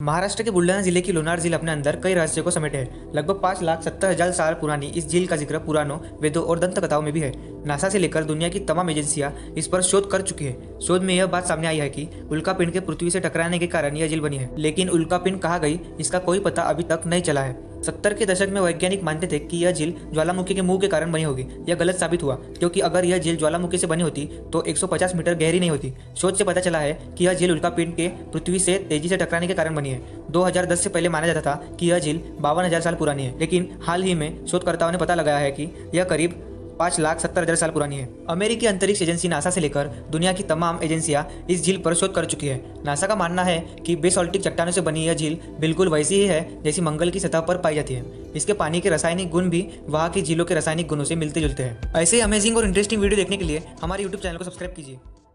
महाराष्ट्र के बुलढाना जिले की लोनार झील अपने अंदर कई रहस्यों को समेटे है। लगभग 5,70,000 साल पुरानी इस झील का जिक्र पुराणों, वेदों और दंत कथाओं में भी है। नासा से लेकर दुनिया की तमाम एजेंसियां इस पर शोध कर चुकी है। शोध में यह बात सामने आई है कि उल्कापिंड के पृथ्वी से टकराने के कारण यह झील बनी है, लेकिन उल्कापिंड कहाँ गई इसका कोई पता अभी तक नहीं चला है। 70 के दशक में वैज्ञानिक मानते थे कि यह झील ज्वालामुखी के मुंह के कारण बनी होगी। यह गलत साबित हुआ, क्योंकि अगर यह झील ज्वालामुखी से बनी होती तो 150 मीटर गहरी नहीं होती। शोध से पता चला है कि यह झील उल्कापिंड के पृथ्वी से तेजी से टकराने के कारण बनी है। 2010 से पहले माना जाता था कि यह झील 52,000 साल पुरानी है, लेकिन हाल ही में शोधकर्ताओं ने पता लगाया है कि यह करीब 5,70,000 साल पुरानी है। अमेरिकी अंतरिक्ष एजेंसी नासा से लेकर दुनिया की तमाम एजेंसियां इस झील पर शोध कर चुकी है। नासा का मानना है कि बेसॉल्टिक चट्टानों से बनी यह झील बिल्कुल वैसी ही है जैसी मंगल की सतह पर पाई जाती है। इसके पानी के रासायनिक गुण भी वहाँ की झीलों के रासायनिक गुणों से मिलते जुलते हैं। ऐसे अमेजिंग और इंटरेस्टिंग वीडियो देखने के लिए हमारे यूट्यूब चैनल को सब्सक्राइब कीजिए।